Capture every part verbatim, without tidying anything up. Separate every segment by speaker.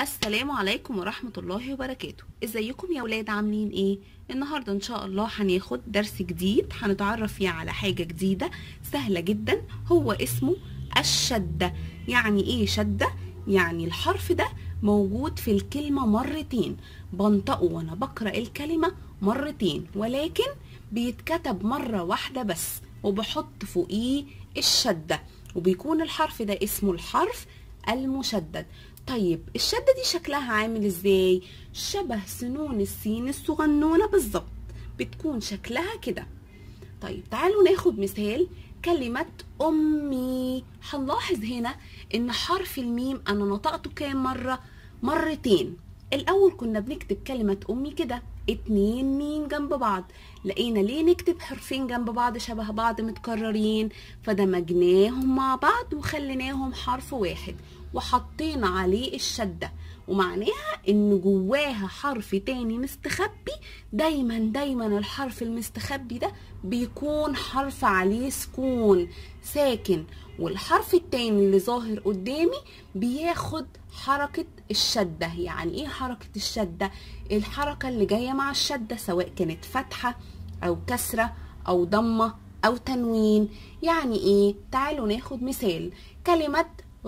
Speaker 1: السلام عليكم ورحمة الله وبركاته. ازيكم يا ولاد؟ عاملين ايه؟ النهاردة ان شاء الله هناخد درس جديد هنتعرف فيه على حاجة جديدة سهلة جدا، هو اسمه الشدة. يعني ايه شدة؟ يعني الحرف ده موجود في الكلمة مرتين، بنطقه وانا بقرأ الكلمة مرتين، ولكن بيتكتب مرة واحدة بس وبحط فوقيه الشدة، وبيكون الحرف ده اسمه الحرف المشدد. طيب الشدة دي شكلها عامل ازاي؟ شبه سنون السين الصغنونة بالظبط، بتكون شكلها كده. طيب تعالوا ناخد مثال كلمة أمي. هنلاحظ هنا إن حرف الميم أنا نطقته كام مرة؟ مرتين. الأول كنا بنكتب كلمة أمي كده اتنين ميم جنب بعض، لقينا ليه نكتب حرفين جنب بعض شبه بعض متكررين، فدمجناهم مع بعض وخليناهم حرف واحد وحطينا عليه الشدة، ومعناها ان جواها حرف تاني مستخبي. دايما دايما الحرف المستخبي ده بيكون حرف عليه سكون ساكن، والحرف التاني اللي ظاهر قدامي بياخد حركة الشدة. يعني ايه حركة الشدة؟ الحركة اللي جاية مع الشدة، سواء كانت فتحة او كسرة او ضمة او تنوين. يعني ايه؟ تعالوا ناخد مثال كلمة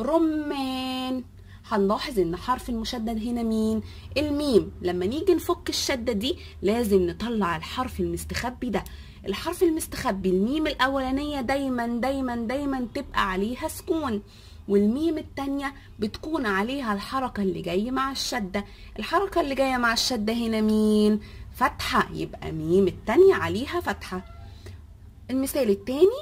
Speaker 1: رمان. هنلاحظ ان حرف المشدد هنا مين؟ الميم. لما نيجي نفك الشدة دي لازم نطلع الحرف المستخبي ده. الحرف المستخبي الميم الاولانية دايما دايما دايما تبقى عليها سكون، والميم التانية بتكون عليها الحركة اللي جاية مع الشدة. الحركة اللي جاية مع الشدة هنا مين؟ فتحة، يبقى ميم التانية عليها فتحة. المثال التاني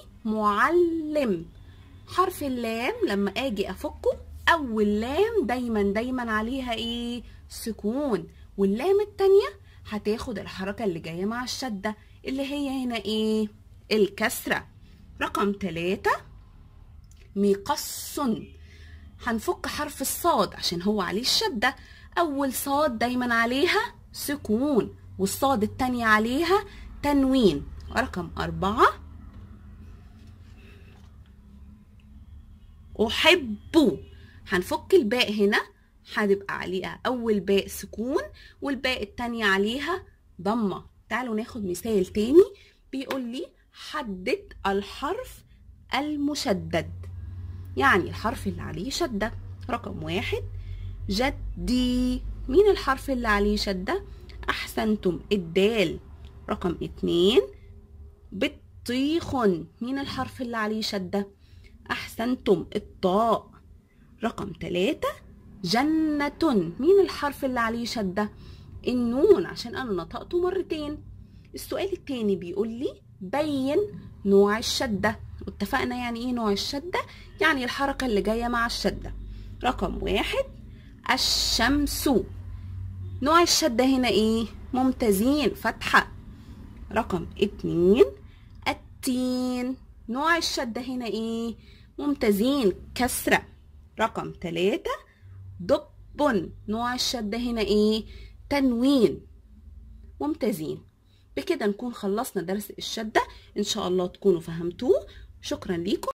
Speaker 1: معلم. حرف اللام لما اجي افكه، اول لام دايما دايما عليها ايه؟ سكون، واللام التانية هتاخد الحركة اللي جاية مع الشدة اللي هي هنا ايه؟ الكسرة. رقم تلاتة مقص. هنفك حرف الصاد عشان هو عليه الشدة، اول صاد دايما عليها سكون، والصاد التانية عليها تنوين. رقم أربعة أحب. هنفك الباء هنا، هتبقى عليها أول باء سكون والباء التانية عليها ضمة. تعالوا ناخد مثال تاني بيقول لي حدد الحرف المشدد، يعني الحرف اللي عليه شدة. رقم واحد جدي. مين الحرف اللي عليه شدة؟ أحسنتم، الدال. رقم اتنين بطيخ. مين الحرف اللي عليه شدة؟ أحسنتم، الطاء. رقم تلاتة جنة. مين الحرف اللي عليه شدة؟ النون، عشان أنا نطقته مرتين. السؤال التاني بيقول لي بين نوع الشدة، واتفقنا يعني ايه نوع الشدة؟ يعني الحركة اللي جاية مع الشدة. رقم واحد الشمس. نوع الشدة هنا ايه؟ ممتازين، فتحة. رقم اتنين التين. نوع الشدة هنا ايه؟ ممتازين، كسرة. رقم تلاتة دب. نوع الشدة هنا ايه؟ تنوين، ممتازين. بكده نكون خلصنا درس الشدة، ان شاء الله تكونوا فهمتوه. شكرا ليكم.